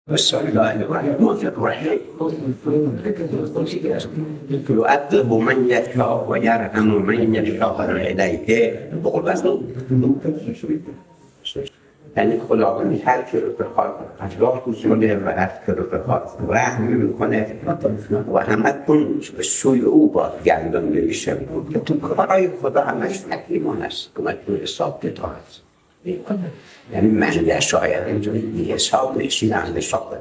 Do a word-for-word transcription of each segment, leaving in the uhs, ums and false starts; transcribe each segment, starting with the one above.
بسم الله الرحمن الرحیم یعذب من یشاء و یرحم من یشاء الیه بقول یعنی خداوند هر کی رو بخواد اجرا کنه و هر کی رو بخواد رحم میکنه و همتون به سوی او بازگردانده میشه. تو کارهای خدا همش تکلیمان است که مجبور حساب کتاب است. یعنی من شاید اینجوری حساب نشیدن حساب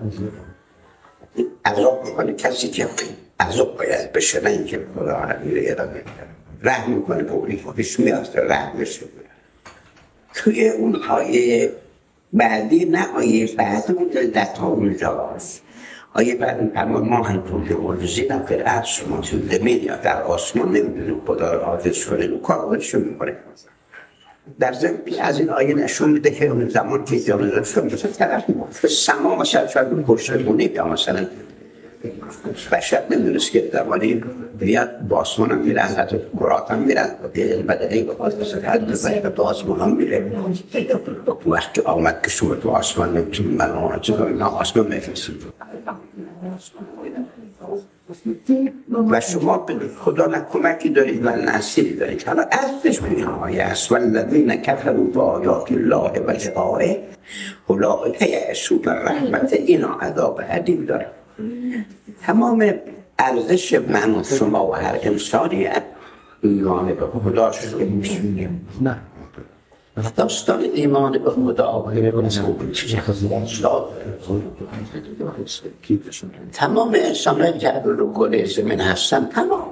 عذاب میکنه کسی که عذاب باید بشه، نه اینکه خدا همیره ارائه رحم میکنه به اونی خودش میاد رحم بشه. توی اون آیه بعدی نه آیه بعد اون دلت ها اونجا هست. آیه بعد اما ما هم که مرزیدم که از ما تو زمین یا در آسمان نمیدونیم خدا رو حافظ کنه و کار خودشو میکنه. در ضمن از این آیه نشون میده که اون زمان که جامعه رسول مثلا طرف سما مثلا شاید کشتگونه یا مثلا بشر نمیدونست که زمانی بیاد با آسمان هم میرن حتی گرات هم میرن بدنه با آسمان حد با آسمان هم میره وقتی آمد که شما تو آسمان نمیتونی من آسمان میفرسید و شما به خدا نه کمکی دارید و نصیری دارید. حالا ازش ببین آیه است والذین کفروا بآیات الله و لقائه اولئک یئسوا من رحمته، اینا عذاب علیم داره. تمام ارزش من و شما و هر انسانی ایمان به خدا شده میشونیم. نه داستان ایمان به خدا تمام انسان که رو گل زمین هستن تمام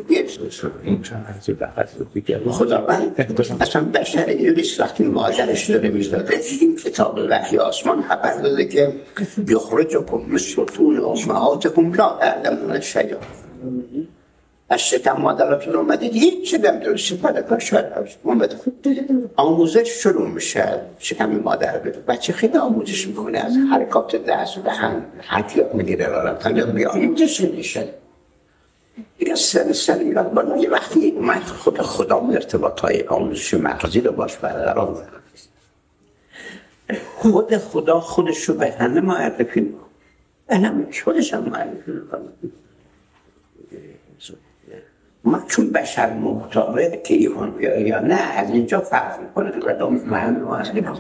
خداوند اصلا بشر یوریست وقتی مادرش داره میزده این کتاب وحی آسمان خبر داده که یخرجکم من بطون امهاتکم لا تعلمون شیئا، از شکم مادراتون اومدید هیچ نمیدونستید پدکار شاید اومده آموزش شروع میشه. شکم مادر بچه خیلی آموزش میکنه از حرکات دست به هم حتیات میگیره را رفتن یا بیا آموزش میشه دیگه سر سر میرد بالا. یه وقتی اومد خود خدا ارتباط های آموزش مغزی رو باش برقرار میکنه. خود خدا خودش رو به همه معرفی میکنه، همه خودش هم معرفی میکنه. ما چون بشر مختاره که ایمان بیاره یا نه از اینجا فرق میکنه که قدام مهم ما از نمیدونم.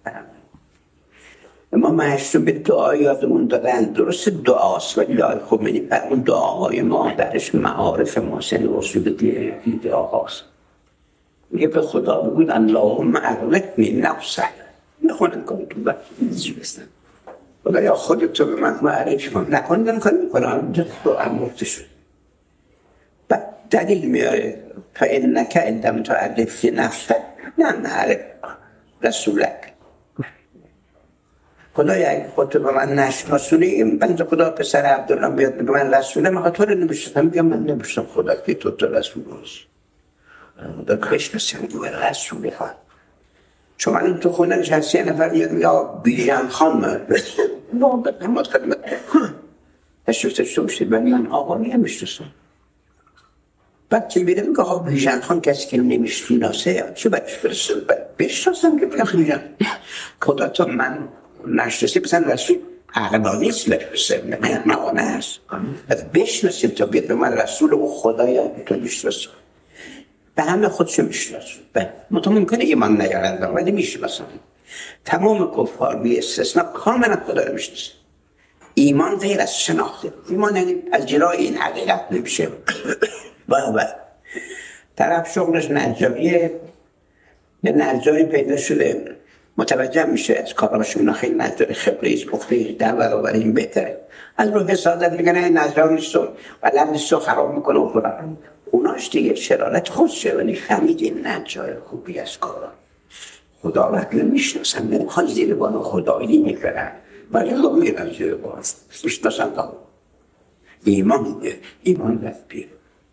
ما محشو به دعایاتمون دادن درست دعاست و دعای خمینی بر اون دعاهای ما درش معارف محسن رسول دیده آقاست. میگه به خدا بگود اللهم اغرقنی نفسه نخونن کن تو بچه بستن خدا یا خودتو به من معرفی کن نکنن کن میکنم دعا مرده شد. دلیل میاره تا اینکه اندم تا عرفی نفسه نه نعرف رسولک. خدای اگه خودتو به من نشناسونی این بند خدا پسر عبدالله بیاد به من رسوله من تو رو نمیشتم بگم من نمیشتم خدا که تو تو رسول هست خدا کشنسی میگه رسوله ها. چون من تو خونه نشستی یه نفر میاد یا بیژن خانم نامت نماد خدمت تشریفتش تو بشید ولی من آقا نمیشتم. بعد که میره میگه آقا بیژن خان کسی که نمیشناسه چه بچه برسه بشناسم که بگم بیژن خدا تا من نشناسی بسن رسول عقلانی است برسه مهمانه هست بشناسیم تا بیاد به من رسول و خدایا تو میشناسه به همه خودشو میشناسه منطقه ممکنه ایمان نیارند ولی میشناسه. تمام کفار بی استثناء کاملا خدا رو میشناسه. ایمان غیر از شناخته، ایمان یعنی از جلای این حقیقت نمیشه. بابا طرف شغلش نجاریه یه نجاری پیدا شده متوجه میشه از کاراشون خیلی نجاری خبریش گفته در برابر این بهتره از رو حسادت میگن این نجار نیست و لبنش رو خراب میکنه و خورم اوناش دیگه شرارت خودشه ولی فهمید این نجار خوبی از کارا خدا وقت نمیشناسن نمیخوان زیر بانو خدایی میکنن ولی خب میرن زیر بانو میشناسن تا ایمان ایمان رفت بیره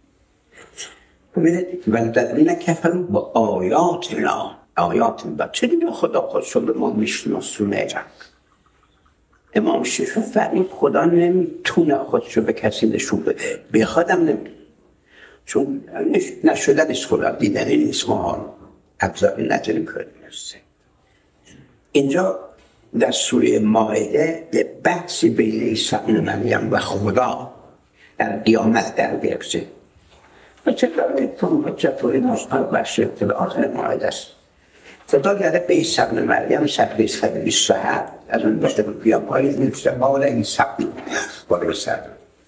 والذین کفروا با آیات الله آیات الله چه دیگه خدا خودش رو به ما میشناسونه. امام شیخ فرمود خدا نمیتونه خودش رو به کسی نشون بده بخوادم نمیتونه چون نشده نیست خدا دیدنی نیست ما ابزاری نداریم کنیم. اینجا در سوره مائده به بحثی بین عیسی ابن مریم و خدا در قیامت در بیفته و چطوری تو چطوری نسخه بخش اطلاعات مائده است. خدا گره به عیسی ابن مریم صفحه صد و بیست و هفت از اون بشته بود بیام پاییز نوشته مال عیسی ابن مریم سر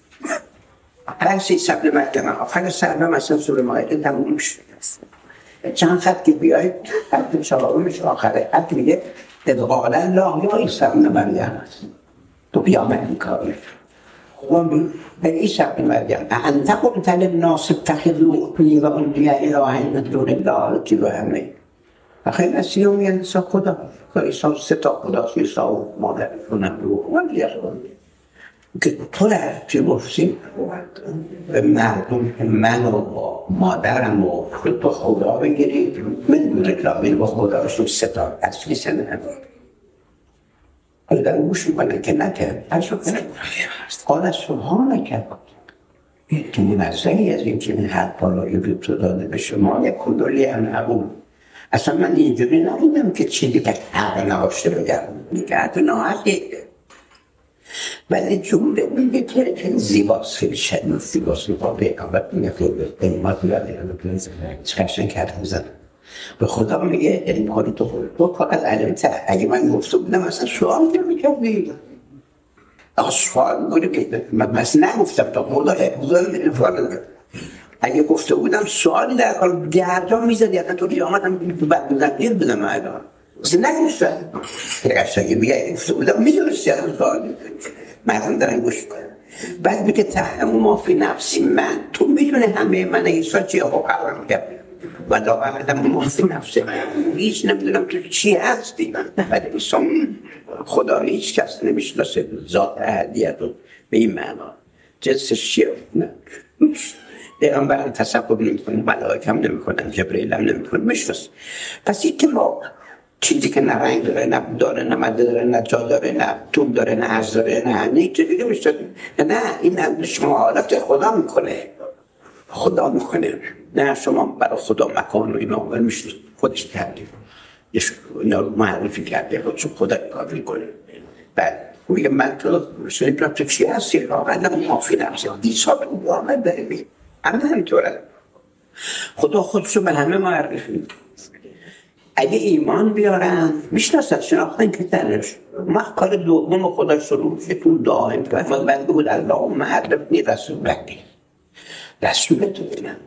پس عیسی ابن مریم آخر سرمه مثلا سوره مائده تموم شده چند خط که بیایید خط چهارمش آخره خط میگه ادغال الله یا عیسی ابن مریم تو قیامت این کاری خدا به عیسی ابن مریم انت قلت للناس اتخذونی و امیه اله من دون الله چی رو همه آخه مسیح هم یه عیسی خدا عیسی سه تا خداست عیسی و مادر کنم رو ولی که تو چی گفتی به مردم من و مادرم و تو خدا بگیرید من رکلامی با خدا شد ستا اصلی سنه هم حالا در گوش میکنه که نکرد قال سبحانک که منزهی از این که این حرفا را یوتیوب داده به شما یک کدولی هم نبود اصلا من اینجوری نبودم که چیزی که حق نباشته بگم میگه حتی ناحقی ولی جمله میگه که زیباست خیلی شدید زیباست با پیغمبر میگه که قیمت یاده چشن کرده زن به خدا میگه علم کاری تو خود تو فقط علمت اگه من گفته بودم اصلا سوال نمیکردی اگه سوال بوده که من مثلا نگفتم تا خدا خدا اگه گفته بودم سوالی در حال گردان میزد یعنی تو قیامت هم بعد بودم دیر بودم مردم اصلا نگوشتم اگه میگه گفته بودم میدونستی از سوالی مردم دارن گوش کنم بعد بگه تحرم ما فی نفسی من تو میدونه همه من عیسی چیه ها قرار کرد و داوردم ما فی نفسی هیچ نمیدونم تو چی هستی بعد عیسی خدا هیچ کس نمیشناسه ذات احدیت رو به این معنا جنسش چیه نه پیغمبر تصور نمی‌کنه ملائکه هم نمی‌کنن جبرئیل هم نمی‌کنه میشناسه پس این که ما چیزی که نه رنگ داره نه داره نه ماده داره نه جا داره نه طول داره نه عرض داره نه نه چیزی دیگه میشه نه این شما حالت خدا میکنه خدا میکنه نه شما برای خدا مکان و اینا میشه خودش کردیم یه اینا رو معرفی کرده چون خدا کار میکنه بعد میگه من تو شاید تو چی هستی واقعا معافی نفسی عیسی به قیامت بریم اما همینطوره خدا خودشو به همه معرفی اگه ایمان بیارن میشناسن شناختن که تنش ما کار دوم خدا شروع میشه تو دائم که ما بنده بود الله معرفنی رسول بگی رسولتو به من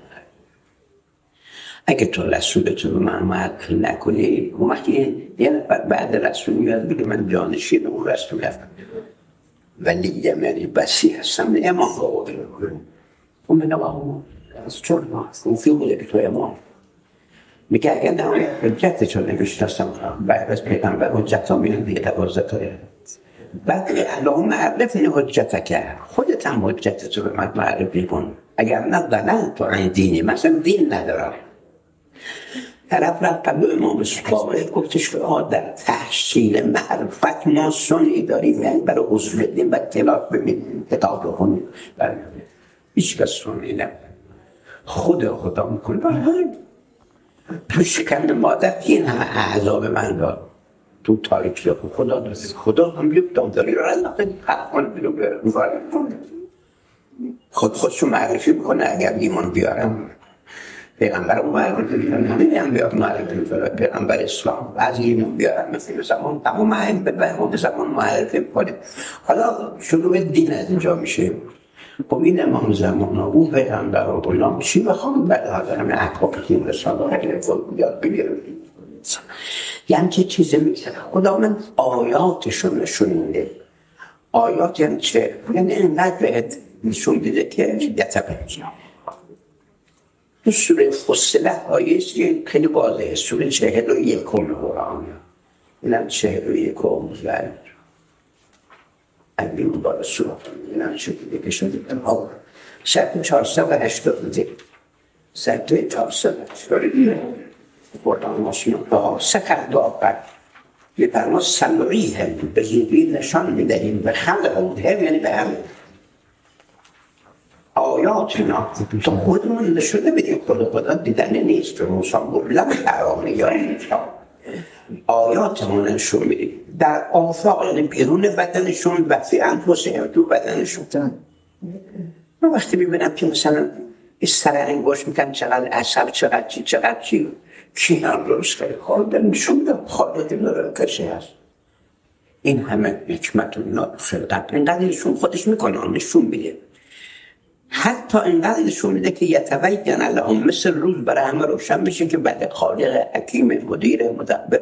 اگه تو رسولتو به من معرفی نکنی وقتی یه نفر بعد رسول میاد بگه من جانشین اون رسول هستم ولی یه منی بسی هستم امام خود اون بگم آقا از چون اون فیلم بوده که تو امام میگه اگر نه حجت چون نمیشناسم بعد از پیغمبر حجت ها میان دیگه دوازده های بعد الله معرفی حجت کرد خودت هم حجت رو به من معرفی کن اگر نه دلن تو این دینی مثلا دین ندارم طرف رفت به امام صادق گفتش که در تحصیل معرفت ما سنی داریم یعنی برای حضور دین و اطلاع ببینیم کتاب رو کنیم هیچ کس سنی نمید خود خدا میکنه تو شکن مادر این همه اعضاب من دار تو تاریکی ها خدا دارد خدا هم یک دامداری رو از نقل حقان بیرو بیارم خود خودشو معرفی بکنه اگر ایمان بیارم پیغمبر رو معرفی بیارم همین هم بیارم معرفی بیارم پیغمبر اسلام از ایمان بیارم مثل زمان تمام هم به زمان معرفی بکنه حالا شروع دین از اینجا میشه خب این امام زمان ها اون پیغمبر و غلام چی بخوام بعد حاضر همه احکام تیم رساله اگر خود بیاد بگیرم یعنی چه چیزی میگه خدا من آیاتشون نشون میده آیات یعنی چه؟ یعنی اینقدر بهت نشون دیده که یتقه تو سوره فصلت آیه است خیلی واضحه سوره چهل و یکم قرآن اینم چهل و یکم زد اگه اون بالا سوره اینم شکلی که شده سطح چهارصد و هشتاد سطح چهارصد و هشتاد قرآن ماشین ها سکرد آقد به فرما سمعی هم به زودی نشان میدهیم به خلق هم یعنی به هم آیات اینا تو خودمون نشونه بدیم خدا خدا دیدن نیست و موسان گفت لم ترانی یا اینجا آیاتمون نشون میده در آفاق، یعنی بیرون بدنشون و فی انفسهم تو بدنشون. من وقتی میبینم که مثلا این سر انگوش میکنم چقدر عصب چقدر چی چقدر چی کی هم درست کرده خالده نشون میدم خالده داره کسی هست. این همه حکمت و خلقت اینقدر نشون خودش میکنه نشون میده، حتی اینقدر نشون میده که یتبین لهم مثل روز برای همه روشن میشه که بعد خالق حکیم مدیر مدبر.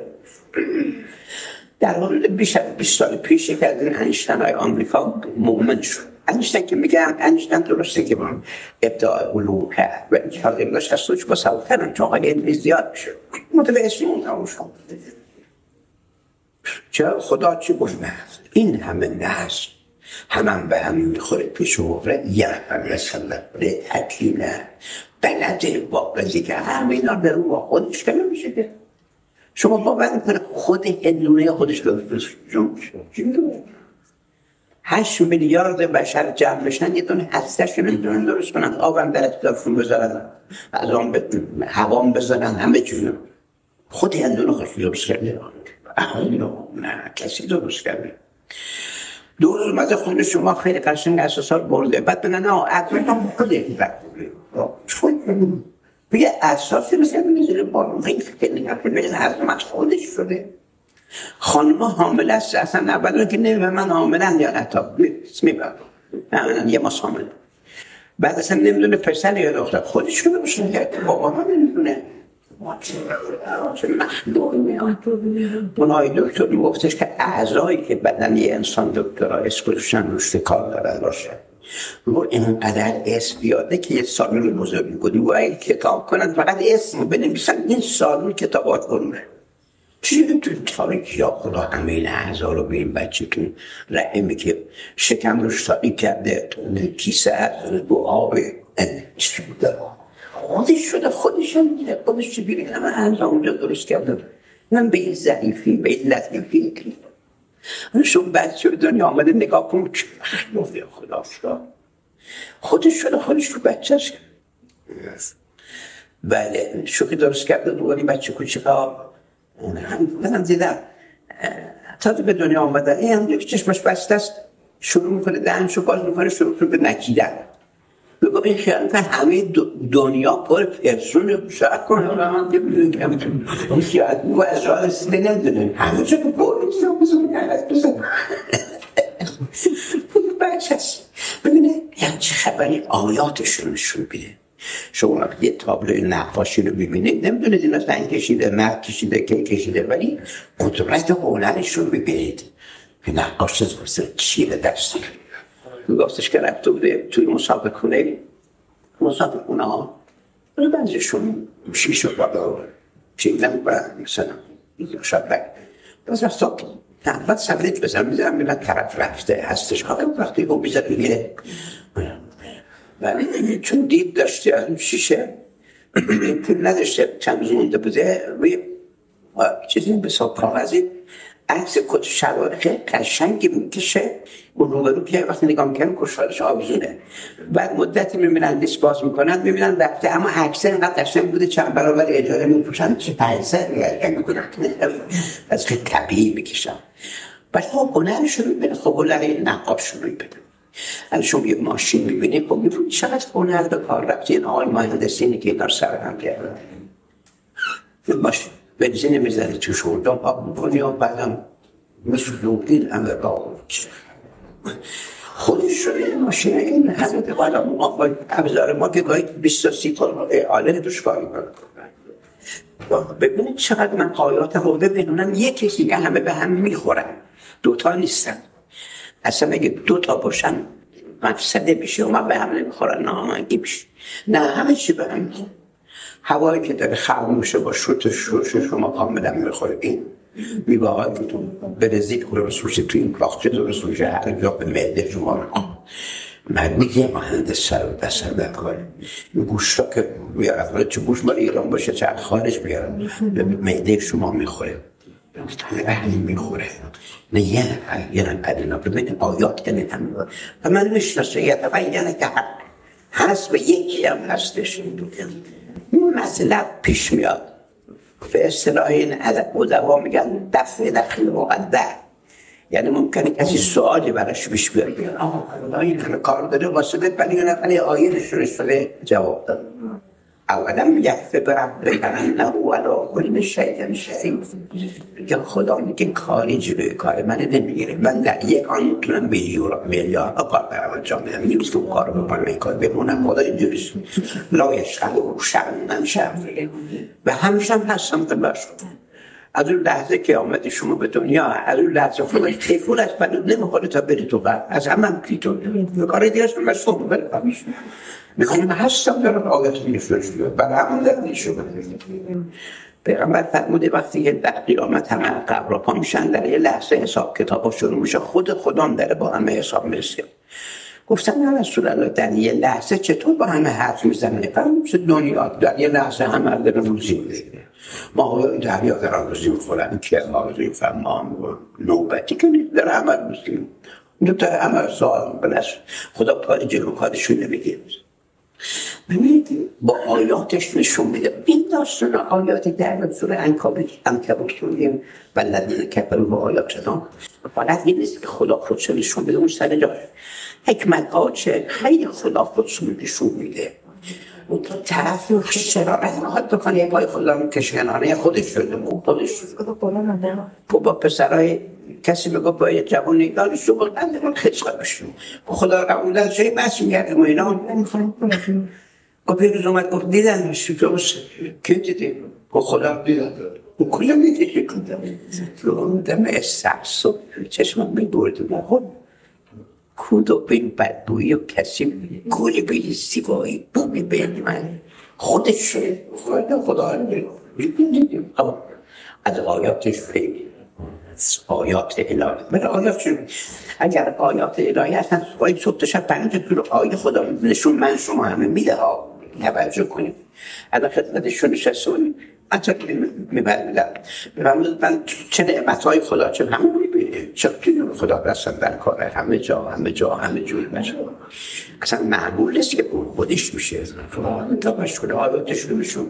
در حال بیش از بیست سال پیش یک از این انیشتین‌های آمریکا مؤمن شد. انیشتین که میگم انیشتین درسته که ابداع علوم کرد و انشاءالله امروز از توش با سوال کردن چون آقای علمی زیاد میشه مطلع اسمی اون همون شد. چرا خدا چی گفت نهست؟ این همه نهست همه به هم میخوره پیش موقع یه همه سلطه حکیمه بلده واقعی که همه اینا به رو با خودش که نمیشه که شما باور میکنه خود هندونه خودش درست هشت میلیارد بشر جمع بشن یه دونه هستش نمیدونن درست کنن، آبم در اطلافشون بذارن، از آن هوام بذارن، همه چیزو خود هندونه خودش درست کرده. نه کسی درست کرده. دو روز مزه خونه شما خیلی قشنگ اساسات برده بعد بگن نه ادویتم خودش بگه اساسی مثل میزونه بارون خیلی فکر نگه بگه هرمت خودش شده. خانم حامله است اصلا اولا که نمیده من حامله یا نه تا میبرم یه ماس حامله بعد اصلا نمیدونه پسر یا دختر خودش شده باشه که بابا ها نمیدونه چه مخلوقی میاد. اونهای دکتر میگفتش که اعضایی که بدن یه انسان دکترها اسکلوشن روش کار دارد باشه رو اینقدر اسم بیاده که یه سالون بزرگی بودی باید کتاب کنند فقط اسم بنویسن این سالون کتابات کنه چیزی تو تاریکی ها خدا همه این اعضا رو به این بچه که رحمی که شکم روش تاقی کرده کیسه از دو آب چی بوده خودش شده خودش هم میده خودش چی بیرین همه اعضا اونجا درست کرده من به این ضعیفی به این لطیفی کنید شون بچه به دنیا آمده نگاه کنم چه مخلوقی خدا شد خودش شده خودش رو بچه هست. بله شوخی درست کرده دوباری بچه کوچه ها منم دیدم تا به دنیا آمده این هم یک چشمش بسته است شروع میکنه دهنشو باز میکنه شروع میکنه به نکیدن بگو این خیال میکنه همه دنیا پر پرسون شاید کنه و من ببینیم که همه شاید میگو از راه رسیده نمیدونه همه چه که پر نیستم بزن بزن بچه هست ببینه یعنی چه خبری آیاتشون نشون بیده. شما یه تابلوی نقاشی رو ببینید نمیدونید اینا زن کشیده مرد کشیده که کشیده ولی قدرت هنرش رو ببینید که نقاش زرسه چیره دستی گفتش که رفته بوده توی مسابقه کنه مسابقه کنه ها رو بنزشون شیش رو بالا چیدن و مثلا شاید بگه باز رفت تا بعد سبریت بزن میزن میرن طرف رفته هستش ها وقتی با بیزد میگیره ولی چون دید داشته از اون شیشه پول نداشته چند روز مونده بوده روی چیزی بسا کاغذی عکس کت شلوار خیلی قشنگی میکشه اون روبرو که وقتی نگاه میکنم کشوارش آویزونه بعد مدتی میبینن دیست باز میکنن میبینن رفته اما عکس اینقدر قشنگ بوده چند برابر اجاره میپوشن چه پیسه میگن از خیلی طبیعی میکشن ولی خب هنرش رو میبینه خب هنر نقاش رو میبینه. اگه شما یه ماشین میبینید خب میبینید چقدر هنر به کار رفته این آقای مهندسینی که اینا سر هم کرده ماشین بنزین میزنه تو شوردم آب میکنی و بعدم مثل لوگین همه با خودش شده ماشین این همه به بالا ما ابزار ما که گاهی بیست و سی تا آله دوش کار میکنه ببینید چقدر من آیات حوضه بینونم یک کسی که همه به هم میخورن دوتا نیستن اصلا اگه دوتا باشن مفسده میشه و من به هم نمیخورن نامنگی میشه نه همه چی به هم میخورن هوایی که داره خاموشه با شوت شوش شما کاملا میخوره این میباید برزید خوره بسوشه تو این کلاخچه داره سوشه هر جا به معده شما رو من میگه مهندس سر و دستر بکنه این گوشتا که بیارد چه گوش مال ایران باشه چه خارج بیارد به معده شما میخوره اهلی میخوره نه یه یه نقدینا ببینید آیات که نتیم و من میشناسه یه تبینه که هست و یکی هم هستش این مسئله پیش میاد به اصطلاح این ادبا میگن دفع داخل مقدر، یعنی ممکنه کسی سوالی براش پیش بیاد بیاد آه این همه کار داره واسه بپنی یه نفر آیه نشونش بده جواب داد. اولا یکفه برم بگرن نه اولا کل شیطان شیطان میگه خدا میگه کاری جلوی کار من نمیگیره، من در یک آن میتونم میلیون میلیارد کار برم انجام بدم، میتونم اون کار رو بکنم این کار بمونم، خدا اینجوریست لایش خلق و شرمم شرم و همیشه هم هستم قبل شد. از اون لحظه که آمده شما به دنیا، از اون لحظه خودش تیفون از بلد نمیخوره تا بری تو قرد از همه هم پیتون کار دیگه هستم و صبح برم میخوام هستم دارم آیات میفرش بیاد برای همون در نیشو بدیم. پیغمبر فرموده وقتی که در قیامت همه قبر را پا میشن در یه لحظه حساب کتاب ها شروع میشه، خود خودم داره با همه حساب میرسیم. گفتم یا رسول الله در یه لحظه چطور با همه حرف میزنه؟ فرموده دنیا در یه لحظه همه در روزی میشه، ما های دریا در آن روزی میخورن که آرزوی فرمان و نوبتی کنید در همه روزی دو تا همه سوال بلش خدا کاری جلو کارشون نمیگه. ببینید با آیاتش نشون میده این داستان آیات در سوره عنکبوت عنکبوت خوندیم و الذین کفروا با آیاتنا، فقط این نیست که خدا خودش نشون بده، اون سر جاش حکمت ها چه خیلی خدا خودش نشون میده. اون تو طرف شرارت نهاد بکنه یه پای خدا رو کشکنانه خودش شده مون خودش شده با پسرهای کسی بگو باید جوانی دانشجو بود اندرون خیصه بشون خدا رو اون در جایی بحث میگرده ما اینا با پیروز اومد گفت دیدن میشی درست که دیدیم با خدا رو دیدن و کلا میدید کنم دم استرس و چشم میبردیم خود کودو بین بدبویی و کسی کولی بین سیبایی بومی بین من خودش خدا خدا رو دیدیم. از آیاتش خیلی آیات الهی من آیات شد اگر آیات الهی هستن باید صبح تا شب پنج کیلو آیه خدا نشون من شما همه میده ها توجه کنیم. از خدمتشون نشستون حتی میبرم من چه نعمتهای خدا چه همه میبینه چه کنیم خدا رسن در کاره همه جا همه جا همه جوی بشه اصلا معمول نیست که خودش میشه تا بشکنه آیاتش رو میشون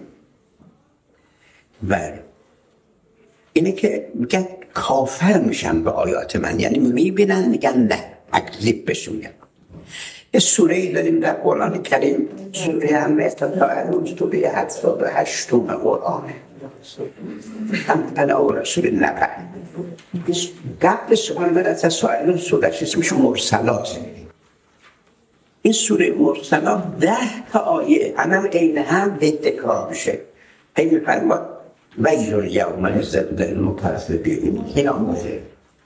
و اینه که میگن کافر میشن به آیات من، یعنی میبینن میگن نه اکذیب بشون میگن. یه سوره ای داریم در قرآن کریم سوره هم تا اروج تو به هفتاد و هشتم قرآنه همپنا و رسول نبع قبل سوال برد از سوال سوره اسمش مرسلات. این سوره مرسلات ده تا آیه هم این هم اتکار میشه هی میفرماد ویل الیوم للمکذبین قیامت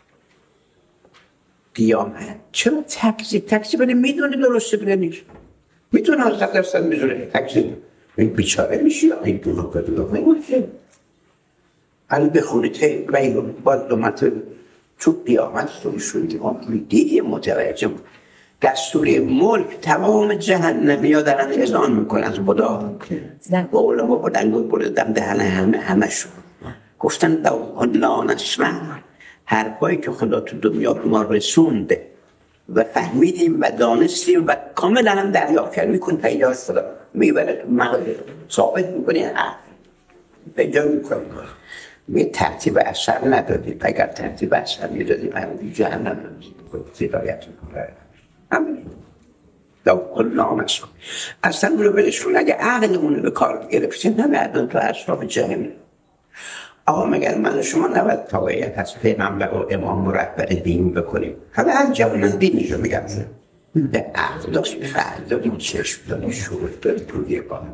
قیامت چرا تکذیب تکذیب بده میدونه درسته بده نیست میتونه حضرت درصد میدونه تکذیب این بیچاره میشه این دونه کدوم نمیشه حالا بخونید ویل باید تو قیامت تو شدید دیدی متوجه دستور ملک تمام جهنمی ها دارن اذعان میکنن خدا با علما بودن بردن دهن همه همه شون گفتن دو لا نسمع حرفایی که خدا تو دنیا به ما رسونده و فهمیدیم و دانستیم و کاملا هم دریا کرد میکن پیدا خدا میبره مغرب ثابت میکنی پیدا میکنی می ترتیب اثر ندادیم اگر ترتیب اثر میدادیم همون جهنم زیرایت میکنه همین دو کلا مسئول اصلا رو بلشون اگه عقلمون رو به کار گرفتیم نمیدون تو اصلاف جهنم. آقا مگر من شما نباید تقویت از پیغمبر و امام و رهبر دین بکنیم همه هم جوانان دینی رو میگم به عقل داشت فعل داریم چشم داریم شروع داریم توی بانده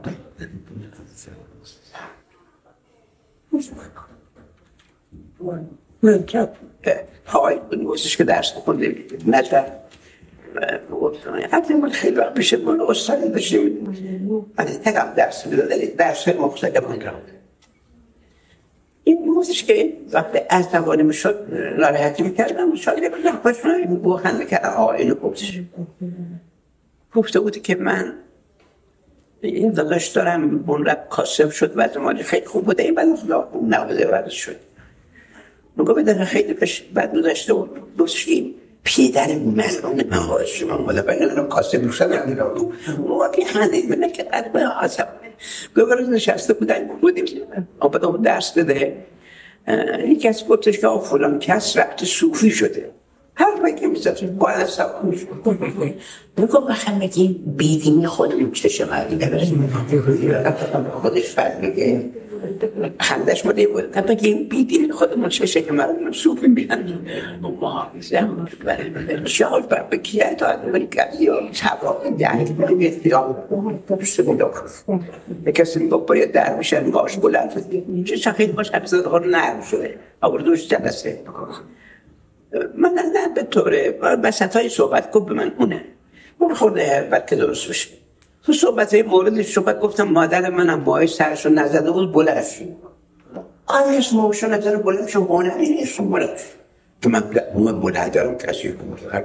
من که آقای بودیستش که درست خونده نظر حتی من خیلی وقت بشه من استادی بشیم من تقام درس میدادم درس مختلف من را این موزش که وقتی از زبانه میشد ناراحتی میکردم شاید بودم باش من بوخن میکردم آقایل گفتش گفته بودی که من این داداش دارم بونرب کاسب شد و زمانی خیلی خوب بوده این بعد اون نوازه ورز شد نگاه بدن خیلی بعد داشته بود دوستیم پیدر ملعون مهاج شما مالا بگرم کاسب شد موقعی خنده منه که قد به آسم گوگل نشسته بودن بودیم آمده اون درس بده یکی از گفتش که فلان کس ربط صوفی شده هر وقت که میزد باید سوال شد بگم بخم بگیم بیدینی خودمون چشه مردی خودش فرد میگه خندش مده بود بگیم بیدینی خودمون چشه که مردم صوفی میدن محافظم شاید بر بکیه تا امریکایی ها تباقی درک بگید یا بسته بودم کسی میگه باید در میشن باش بلند چه شخیل باش حفظه ها نرم شده آوردوش جلسه من نه به طوره بسط های صحبت گفت به من اونه اون خورده بلکه درست بشه تو صحبت های موردش صحبت گفتم مادر منم باعث سرشو نزده بود بلند شد آره اسم موشو نزده بلند شد اونه این اسم بلند شد که من بلند دارم کسی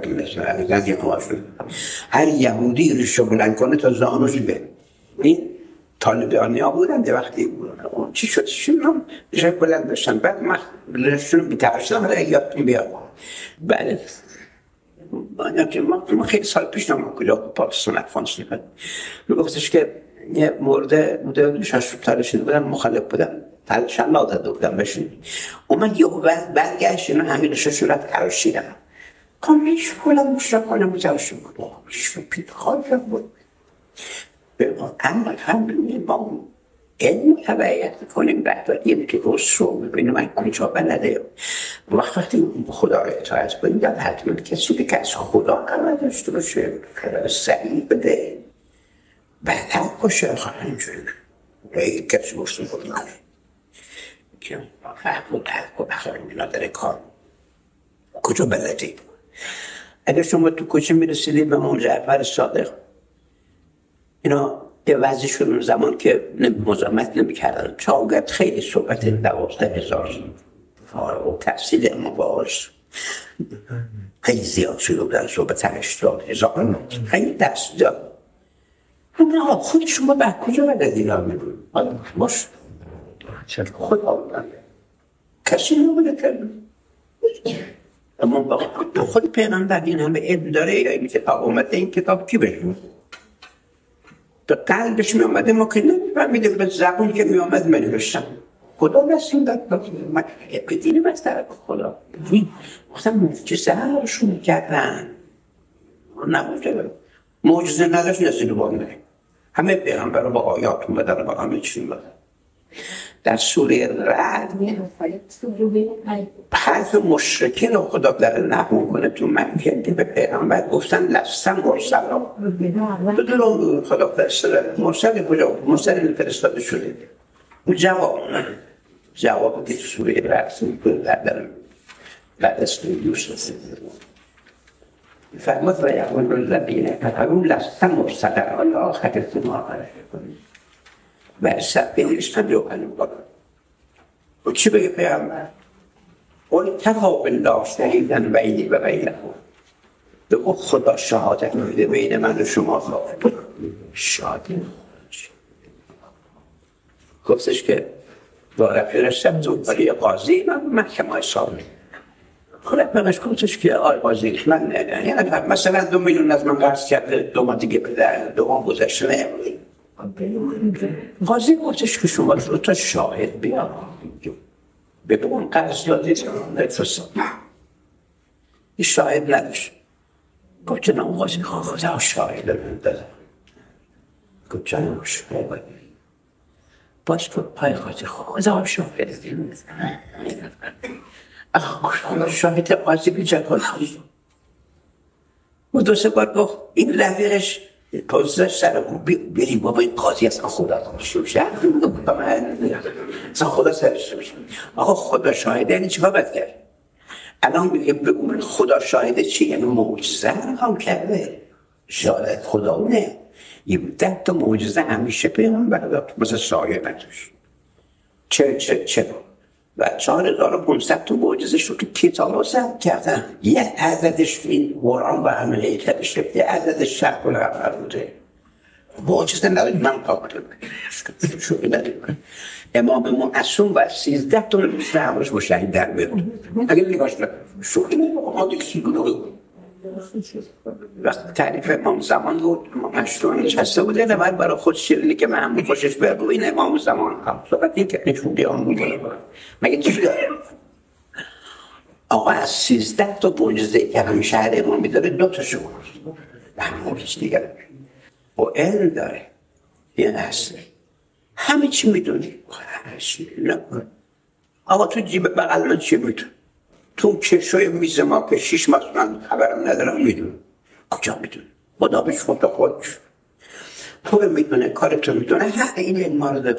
هر یهودی ریشو بلند کنه تا زانوش به این طالبانی ها بودن ده وقتی بودن چی شد؟ چی شد؟ ریشه بلند داشتن بعد من ریشون رو بیترشتم و یادتون بیاد بله ما خیلی سال پیش نمون کلا پاکستان افغانستان رو گفتش که یه مورد بوده شش تاله شده بودن مخالف بودن تلشن ناداده بودن بشون اومد یه برگشت اینا همین ششورت کراشیدم کامیش بلند مشرف کنم بزرشون بود شو پید خواهد بود اما هم ما علم تبعیت کنیم رهبری که درست رو ببینیم من کجا بلده وقتی خدا را اطاعت کنیم در حتما کسی که از خدا قرار داشته باشه سریع بده بهتر باشه خواهیم شد یک کسی باشتون کنیم که فهم و درک و بخواهیم اینا داره کار کجا بلده اگر شما تو کجا میرسیدید به من جعفر صادق اینا یه وضعی شد اون زمان که مزاحمت نمی‌کردن چاوگرد خیلی صحبت دوازده هزار فارغ و تحصیل مباز خیلی زیاد شده بودن صحبت هشتاد هزار خیلی دست داد خود شما به کجا بلد اینا می‌بود باش خدا بودن کسی نبوده کرد اما خود پیغمبر این همه علم داره یا این کتاب اومده این کتاب کی بشون به قلبش می آمده ما که نمی‌فهمیدیم به زبون که می آمد من نوشتم خدا رسیم داد من بدینیم از طرف خدا گفتم معجزه هاشون کردن نبوده معجزه نداشت نزدیل بانده همه پیغمبر رو با آیات اومدن با همه چیز اومدن در سوره رعد حرف مشرکین رو خدا داره نقل کنه تو مکه که به پیغمبر گفتن لستم مرسلا بدون خدا فرستاده مرسل کجا مرسل فرستاده شده اون جواب جواب که سوره رعد در بعد از یوسف فرمود و یقول الذین کفروا لستم مرسلا الی آخرتم آخرش و سب بینشتن رو کنیم و چی بگه پیغمبر؟ اون تفا بالله شهیدن بینی و بینه به اون خدا شهادت میده بین من و شما شهادت گفتش که باره فرستم زودباری قاضی من محکمه های سامی خودت بگش گفتش که آی قاضی من یعنی مثلا دو میلیون از من قرض کرده دو ما دیگه بده دو ما گذشته نمید قاضی گفتش که شما دو تا شاهد بیار بگو اون قرض دادید نفرستم این شاهد نداشت گفت جناب قاضی خدا شاهد رو داده گفت جناب شاهد باش تو پای قاضی خدا شاهد خدا شاهد قاضی بیجا کن و دو سه بار گفت این رفیقش پوزش سر بریم بابا این قاضی اصلا خدا داشته باشه اصلا خدا سرش میشه آقا خدا شاهده یعنی چی باید کرد الان میگه بگو خدا شاهده چی یعنی معجزه هم کرده شاهد خدا اونه یه ده تا معجزه همیشه پیغمبر داد مثل سایه نداشت چه چه چه و چهار هزار و پانصد تا معجزه شد که کتاب ها ثبت کردن یه عددش این قرآن و همه هیکلش یه عددش شرق القمر بوده معجزه نداشت من قابل امام معصوم و سیزده تا بیشتر همراش با شهید در بیاد اگر نگاش نکنم شوخی نمید ما دیگه سی گونه وقت تعریف امام زمان بود مشتون نشسته بوده نمار برای خود شیرینی که من همون خوشش برد و این امام زمان هم صحبت این که نشون دیان بوده مگه چی داره؟ آقا از سیزده تا معجزه که همین شهر امام میداره دو تا شما همون هیچ دیگر و علم داره یه هست همه چی میدونی آقا تو جیب بغل من چی میدون تو کشوی میز ما که شیش ماه من خبرم ندارم میدون کجا میدون خدا بهش خدا خودش تو میدونه کارتو میدونه هر این این مارده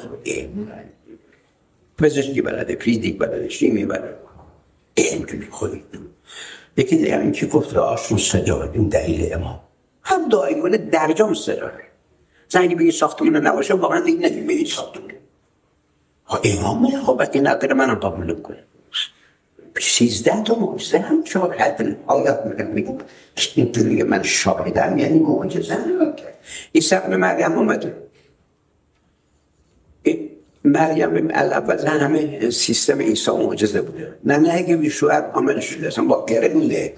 پزشکی بلده فیزیک بلده شیمی بلده این که خودی یکی دیگر این که گفت آشون صدا این دلیل امام هم دعایی کنه درجام صدا زنگی بگی ساختمون نباشه واقعا دیگه نگیم بگی ساختمون ها امامه خب اگه نداره منم قبول کنه سیزده تا معجزه هم شاهد آیات میگم میگم این میگه من شاهدم یعنی معجزه عیسی ابن مریم اومده مریم اول همه سیستم عیسی معجزه بوده نه نه اگه شوهر عامل شده اصلا با گره بوده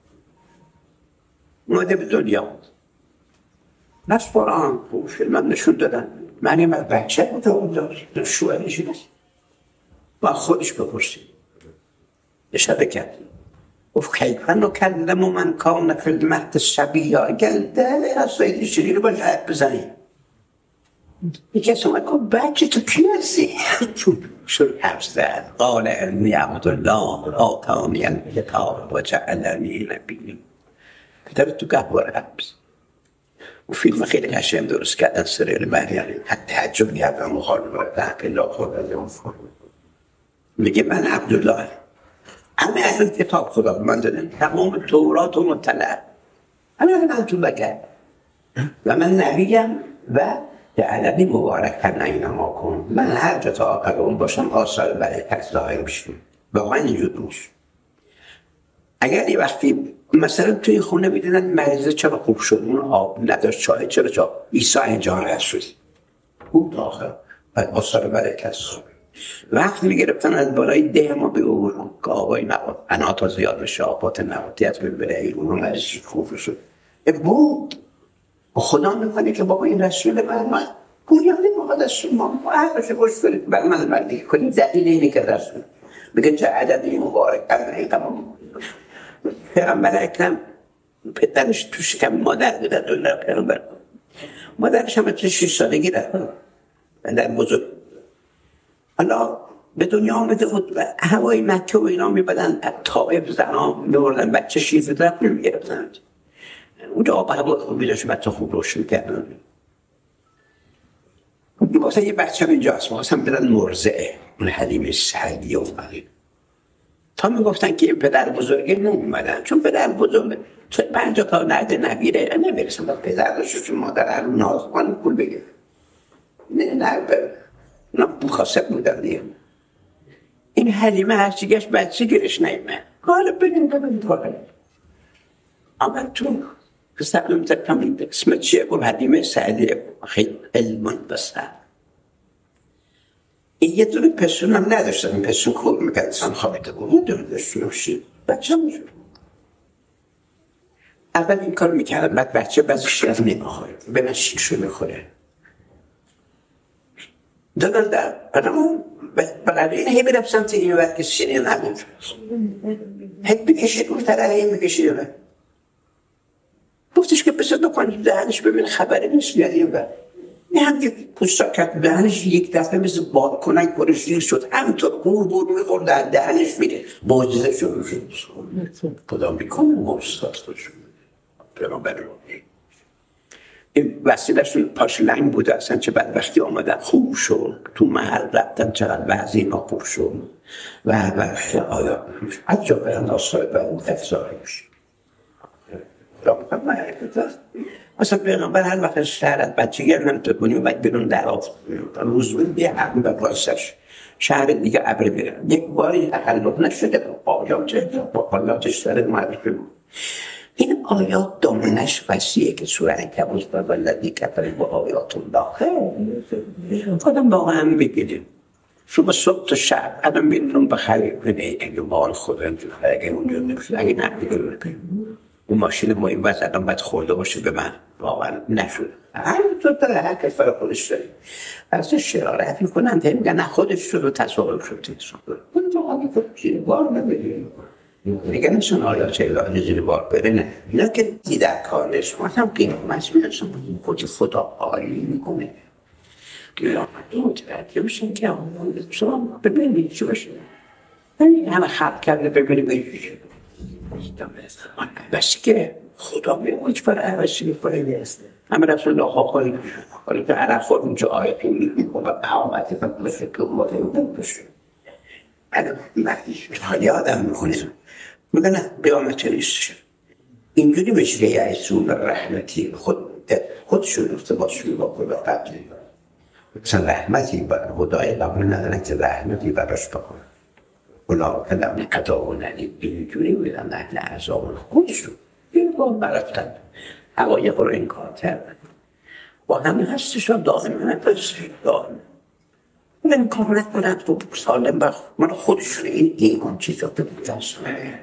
اومده به دنیا نفس قرآن خوش من نشون دادن مریم از بچه بوده و داشت شوهرش نیست با خودش بپرسید اشاره کرد گفت کیف نکلم من کان فی المهد صبیا اگر دل اصلا شیری رو باید حرف بزنی یکی از اومد گفت بچه تو کی هستی؟ شروع حرف زد قال انی عبدالله آتانی الکتاب و جعلنی نبیا پدر تو گهواره حبس و فیلم خیلی قشنگ درست کردن سریال مریم حتی تعجب کردم مخالفت الله خدا میگه من عبدالله همه اهل کتاب خدا من دادن تمام تورات و مطلع همه اهل تو بکر و من نبیم و جعلنی مبارک کرد اینما کن من هر جا تا آخر اون باشم آثار برکت ظاهر میشه واقعا اینجور میشه اگر یه وقتی مثلا توی خونه میدونن مریضه چرا خوب شد اون آب نداشت چای چرا چا عیسی اینجا رس شد خوب تا آخر آثار برکت وقت میگرفتن از بالای ده ما به اون که آقای نباد اناتا زیاد بشه آفات نباتی از ببره ایرون رو مریضی خوب شد بود خدا میکنه که بابا این رسول من من گویانه مقدس ما عقلش گوش کنید بر من مردی کنید دلیل اینه که رسول بگه چه عددی مبارک کرده این تمام پیغمبر اکرم پدرش تو شکم مادر بودن دولار پیغمبر مادرش هم تو شیش سالگی رفت پدر بزرگ حالا به دنیا آمده بود و هوای مکه و اینا میبادن طائف زنها میبردن بچه شیز درد نمیگرفتن اونجا آب هوا خوبی داشت بچه خوب روشن کردن مثلا یه بچه هم اینجاست مثلا بدن مرزعه اون حلیم سعدی و فقیر تا میگفتن که پدر بزرگی نمیمدن چون پدر بزرگ تو پنجا تا نرده نگیره نمیرسن با پدر داشت چون مادر هر ناز کنه پول بگیر نه نه نه بخواسته بودن دیگه این حلیمه هرچی گشت بچه گیرش نیمه حالا بگیم بگیم کنه آمد تو کسیم تکم اسم چیه گفت حلیمه سعدی خیلی علم بسر این یه دونه پسون هم نداشتن این پسون خوب میکرد سن خوابیده بود یه دونه داشتون شید بچه هم میشون اول این کار میکردم بعد بچه بعضی شیرز نمیخوره به من شیرشو میخوره دادن در برامون برای این هی برم سمت این وقت که سینه نمون هی بکشید اون طرح هی بکشید اون گفتش که بسید نکنید دهنش ببین خبری نیست بیاد این وقت این هم که پوستا کرد دهنش یک دفعه مثل باد کنن کرشیر شد همینطور گور گور میخورد در دهنش میره معجزه شروع شد خدا میکنه معجزه شد برام برام این وسیلهشون پاش لنگ بوده اصلا چه بدبختی آمدن خوب شد تو محل رفتن چقدر وضعی اینا خوب شد و و آیا از جا برن آسای برن افزاری میشه اصلا پیغمبر هر وقت شهر از بچه گر نمیتون کنی و باید برون در آفت روز بود بیه حقی به پاسش شهر دیگه عبر برن یک باری تخلق نشده با آیاتش داره معرفی بود این آیات دامنش وسیعه که سوره عنکبوت و والذی کفر با آیات الله خودم واقعا بگیریم شما صبح تا شب الان میتونم بخرید کنه اگه مال خود انتو اگه اونجا نمیشه اگه نمیشه اون ماشین ما این وقت الان باید خورده باشه به من، واقعا نشد. همینطور داره هر کس برای خودش داره. از شرارت میکنن تا میگن نه خودش شد و تصاحب شد. اون تو آقا خود زیر بار نبیدیم. میگن نشون آیا چه الهی زیر بار بره نه. اینا که دیدن کار نشون. مثلا که مسئول هستم خود خدا عالی میکنه. که متوجه بشین که شما ببینید چی باشه. این همه خلق کرده ببینید ببینید. بس که خدا میگوش برای عوضی میکنه همه رسول الله خواهی حالی که عرق خود اونجا آیتی میکنه و قوامتی و مثل که مطمئن بشه الان حالی آدم میکنه میگه نه قیامت نیستش اینجوری بشه یه عیسون رحمتی خود خودشون ارتباطشون با خدا قبل مثلا رحمتی برای خدای قبول ندارن که رحمتی براش بکنه اونا کلم قضا و ندید اینجوری بودن اهل عذاب خودشون این با برفتن حقایق رو انکار کردن با همه هستش و دائم همه هستش دائم من انکار نکنن تو سالم بر من خودشون این ایمان چیزا به دست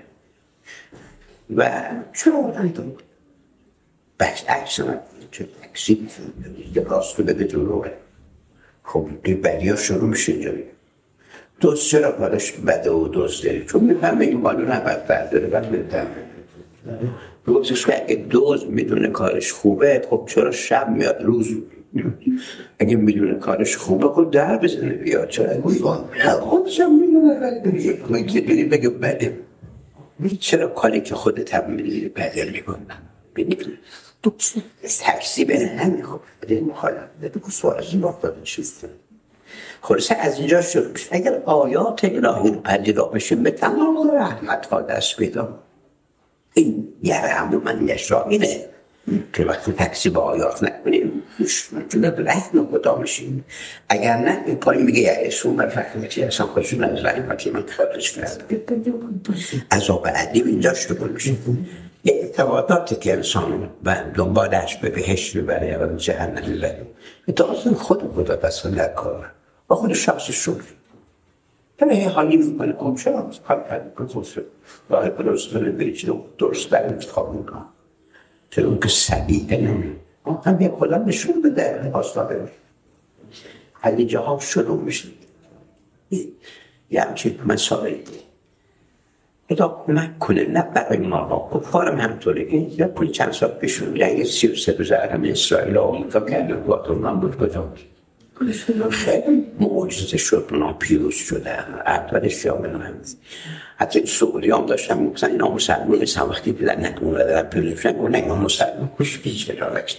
و چرا بودن تو بخش عکس من چه عکسی یه راست بده جلوه خب دوی بدی ها شروع میشه اینجایی دوست چرا کارش بده و دوست داره چون میفهمه این مالو نباید برداره و میدم دوستش که اگه دوست میدونه کارش خوبه خب چرا شب میاد روز اگه میدونه کارش خوبه خب در بزنه بیاد چرا خودشم میدونه بگه بگه بده چرا کاری که خودت هم میدونی بده میکنه بینید دوست ترسی بره نمیخواد بده مخالف بده که سوال از این وقت چیسته خلاصه از اینجا شروع میشه اگر آیات الهی رو پذیرا بشیم به تمام رحمت ها دست پیدا این یرحم من یشاء اینه که وقتی تکسی با آیات نکنیم مشکل رحم خدا میشیم اگر نه این پایین میگه یعیشون من فکرمتی اصلا خودشون از رحمتی من خودش کرد عذاب عدیم اینجا شروع میشه یه اعتقاداتی که انسان دنبالش به بهشت ببره یا به جهنم ببره اعتقاد خود خدا دست نکنه با خود شخص شد همه حالی میکنه کم شخص خواهد کنه کنسل راه درست کنه بریچه درست در انتخاب میکنه چرا اون که سبیه نمی هم یه خدا نشون بده آستانه حالی جهاب شروع میشه یه همچین مسائل خدا کمک کنه نه برای ما کفارم همطوره این یه پولی چند سال پیشون یه سی و سه روز عرم اسرائیل آمریکا کرده باتون من بود بدم خیلی معجزه شد اونا پیروز شده اولش شامل هست حتی سعودی هم داشتم مثلا اینا مسلمان نیستن وقتی دیدن نکنون را دارن پیروز شدن اون اینا مسلمان کش بیش جلالت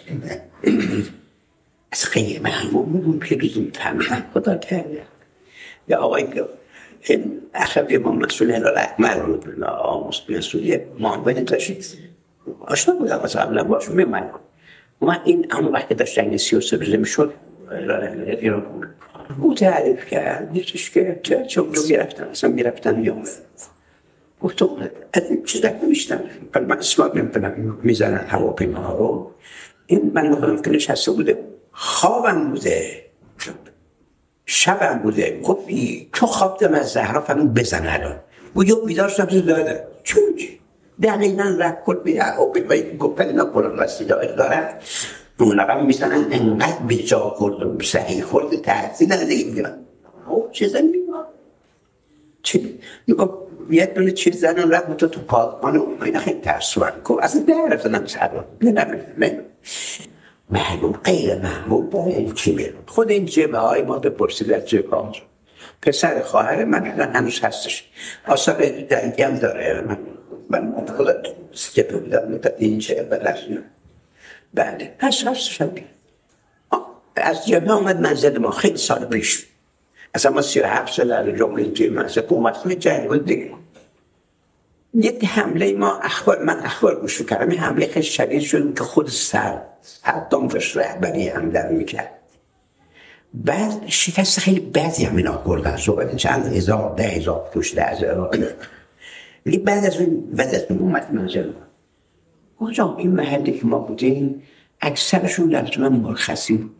از خیلی محموم اون پیروز میفهمیدن خدا کرده یا آقای این اخوی ما مسئول هلال احمر بود آموز مسئولی معاون داشتید آشنا بودم از قبلا باشون میمن من این همون وقتی داشت جنگ سی و سه روزه میشد ایران او تعریف کرد دیدش که چه چه رو گرفتن اصلا گرفتن یا گفتم از این چیز در نمیشتن ولی من اسمات نمیتونم میزنن هواپیما ها رو این من مخواهم که نشسته بوده خوابم بوده شبم بوده گفتی تو خواب دم از زهرا فرون بزن الان گویا بیدار شدم تو داده چون چی؟ دقیقا رفت کل بیده هواپیما گفتن اینا قرآن رستی دارد اون رقم میزنن انقدر به جا خورد صحیح خورد تحصیل نده میگن او چه زن میگن چی؟ میگم یه دونه چیز زنن رفت تو تو پاکمان اون اینا خیلی ترسوان کن اصلا در رفتنم سران نمیم معلوم غیر معلوم با این چی میرون خود این جبه های ما بپرسید از جبه ها پسر خواهر من هنوز هستش آثار دنگی هم داره من من خودت سکه بودم این جبه رسیم بله پس هستش هم از جبه آمد منزل ما خیلی سال پیش اصلا ما سی و هفت سال در جمعه توی منزل اومد خیلی جنگ بود دیگه یک حمله ما اخبار من اخبار گوش کردم این حمله خیلی شدید شد که خود سر حتی دامفش رهبری هم در میکرد بعد شکست خیلی بدی هم اینا بردن صحبت چند هزار ده هزار توش ده هزار ولی بعد از اون بعد از اون اومد منزل ما آجا این محلی که ما بودیم اکثرشون در تو من مرخصی بود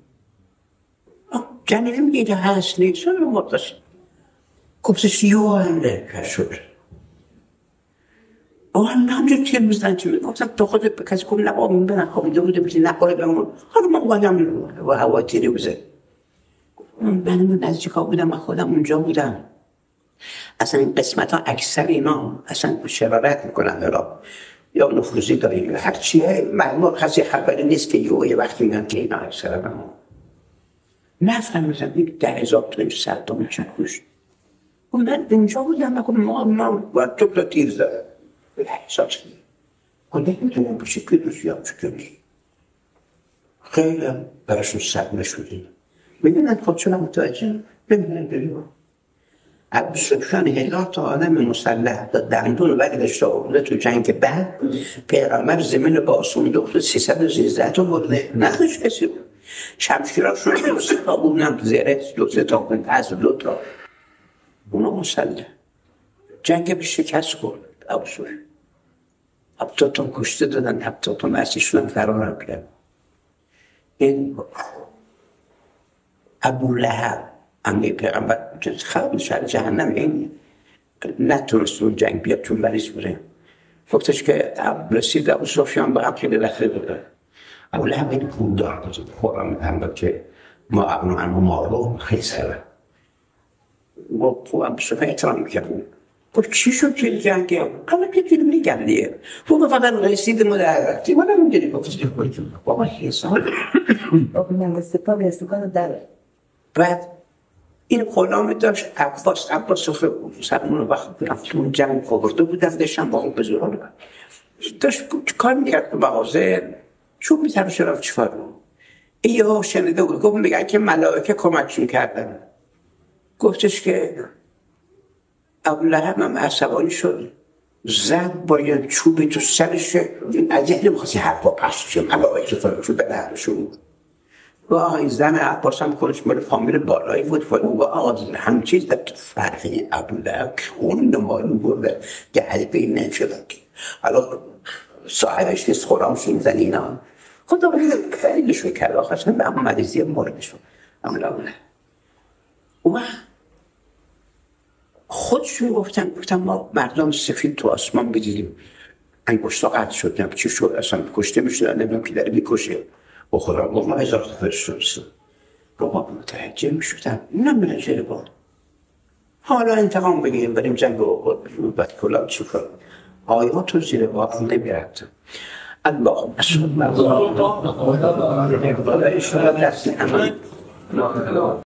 جنگه میگه هست نیست اون مرخصی گفتش یو هم لکه شد آه همجور تیر میزنن چی میگم گفتم تو خودت به کسی کن نبا من برن خوابیده بوده بودی نخوره بمون حالا من اومدم و هوا تیری بوده من نزدیک ها بودم من خودم اونجا بودم. اصلا این قسمت ها اکثر اینا اصلا شرارت میکنن دارا یا نفوذی داریم هر چیه معلوم خاصی خبری نیست که یه وقت میگن که اینا اکثر من نفرم میزن یک ده هزار توی سردام چه خوش من اونجا بودم نکنم ما ما باید تو را تیر زده احساس کنیم خدا میتونم بشه که روسیه هم چکنی خیلی براشون صدمه شدیم میدونن خودشون هم متوجه ببینن ببینن عبدالسفیان هزار تا آدم مسلح داد دندون برداشته آورده تو جنگ بعد پیغمبر زمین رو با آسون دوخته سیصد و سیزده تا برده نداشت کسی بود شمشیراش رو دو سه تا بودن زره دو سه تا بود از دو تا اونا مسلح جنگ به شکست کرد عبدالسفیان هفتاد تا کشته دادن هفتاد تا مرسی شدن فرار کرد. این ابولهب امی پیغمبر خیلی شهر جهنم این نتونست اون جنگ بیاد چون مریض بوده گفتش که رسید ابوسفیان به هم خیلی لخه داده ابولهب این پول دار خورم هم که ما ابنو انو مارو خیلی سره و ابوسفیان احترام میکردون گفت چی شد که جنگه؟ قبل که چیزی میگم دیگه گفت فقط رسید ما در رفتی ما نمیدونی گفت بابا حساب بابا سپاه استکان داره بعد این غلامی داشت عباس عباس سرمون وقت رفت اون جنگ آورده بودم داشتم با اون بزرگان داشت کار میکرد به مغازه چوب میتر شرف چفار این یه شنیده بود گفت میگن که ملائکه کمکشون کردن گفتش که ابولهب هم عصبانی شد زد با یه چوبی تو سرش از یه نمیخواستی حرفا پخش شه ملائکه فرمشون به نهرشون و این زن عباس هم کنش مال فامیل بالایی بود و آقا هم چیز در فرقی ابولهب که اون نمالون برده که حلقه این نشدن که حالا صاحبش نیست خورامشون زن اینا خدا خیلی شوی کرد آخر شدن به اما مریضی موردشون ابولهب و خودشون گفتن گفتن ما مردم سفید تو آسمان بدیدیم انگشتا قطع شد نمی چی شد اصلا کشته میشدن نمیم که داره میکشه و خدا گفت ما هزار تا فرشت بابا متوجه میشدن اینم منجره بود حالا انتقام بگیریم بریم جنگ و بعد کلام چی کنم آیات رو زیر بار نمیرد الله مسئول الله الله الله الله الله الله الله